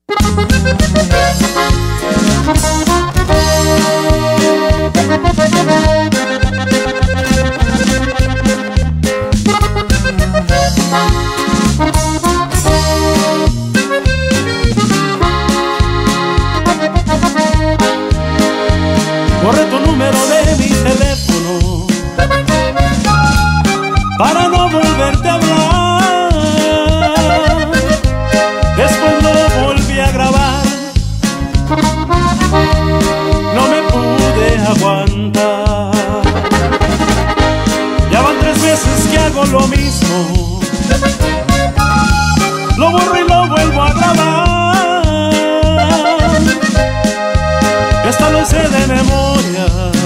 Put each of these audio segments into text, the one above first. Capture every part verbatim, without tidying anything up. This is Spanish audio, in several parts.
Borré tu número de mi teléfono para no volverte a hablar. Después lo volví a grabar, no me pude aguantar. Ya van tres veces que hago lo mismo, lo borro y lo vuelvo a grabar. Esta lo sé de memoria,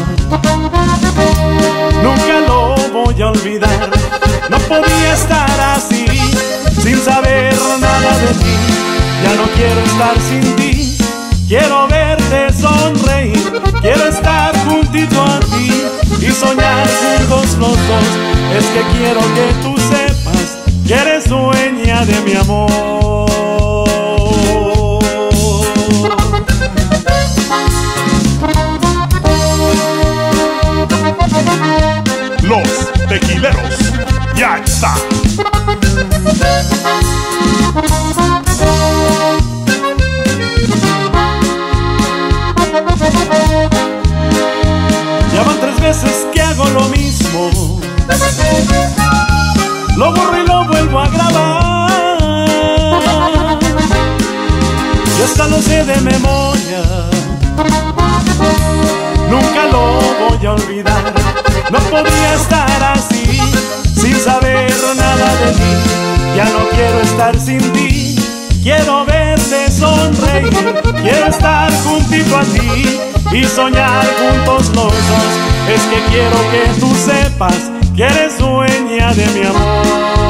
nunca lo voy a olvidar. No podía estar así, sin saber nada de ti. Ya no quiero estar sin ti, quiero verte sonreír. Quiero estar juntito a ti y soñar juntos los dos. Es que quiero que tú sepas que eres dueña de mi amor. Los Tequileros, ya está. Ya van tres veces que hago lo mismo, lo borro y lo vuelvo a grabar. Yo hasta lo sé de memoria, nunca lo voy a olvidar. No podía estar así, sin saber nada de ti. Ya no quiero estar sin ti, quiero verte sonreír. Quiero estar juntito a ti y soñar juntos los dos. Es que quiero que tú sepas que eres dueña de mi amor.